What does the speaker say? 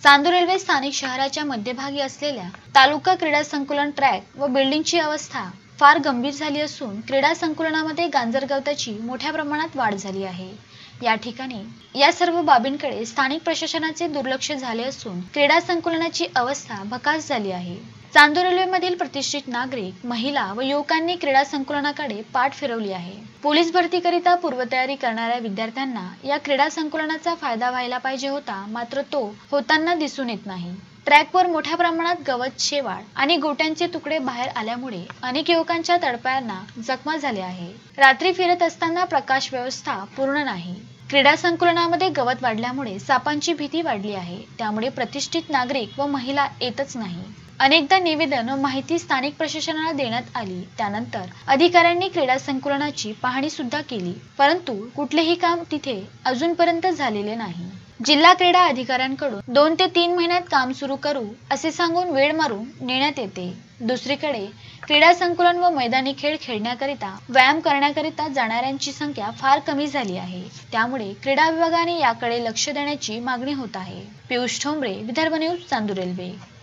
Chandur railway स्थानिक शहराच्या मध्यभागी असलेल्या तालुका क्रीडा संकुलन ट्रॅक व बिल्डिंगची अवस्था फार गंभीर झाली असून क्रीडा संकुलनामध्ये गांजर गवताची मोठ्या प्रमाणात वाढ झाली आहे। या ठिकाणी या सर्व बाबींकडे स्थानिक प्रशासनाचे दुर्लक्ष झाले असून क्रीडा संकुलनाची अवस्था भकास झाली आहे। चांदूर रेल्वेमधील प्रतिष्ठित नागरिक, महिला व युवकांनी क्रीडा संकुलनाकडे पाठ फिरवली आहे। पोलीस भरतीकरिता पूर्वतयारी करणाऱ्या विद्यार्थ्यांना या क्रीडा संकुलनाचा फायदा व्हायला पाहिजे होता, मात्र तो होताना दिसून येत नाही। ट्रॅकवर मोठ्या प्रमाणात गवत, शेवाळ आणि गोट्यांचे तुकडे बाहेर आल्यामुळे अनेक युवकांच्या तळपायांना जखमा झाल्या आहे। रात्री फिरत असताना प्रकाश व्यवस्था पूर्ण नाही। क्रीडा संकुलनामध्ये गवत वाढल्यामुळे सापांची भीती वाढली आहे, त्यामुळे प्रतिष्ठित नागरिक व महिला येतच नाही। अनेकदा निवेदन व माहिती स्थानिक प्रशासनाला देण्यात आली, त्यानंतर अधिकाऱ्यांनी क्रीडा संकुलनाची पाहणी सुद्धा केली, परंतु कुठलेही काम तिथे अजूनपर्यंत झालेले नाही। जिल्हा क्रीडा अधिकाऱ्यांकडून 2 ते 3 महिन्यात काम सुरू करू असे सांगून वेळ मारून नेण्यात येते। दुसरीकडे क्रीडा संकुलन व मैदानी खेळ खेळण्याकरिता, व्यायाम करण्याकरिता जाणाऱ्यांची संख्या फार कमी झाली आहे, त्यामुळे क्रीडा विभागाने याकडे लक्ष देण्याची मागणी होत आहे। Piyush Thombare, Vidarbha news, Chandur railway.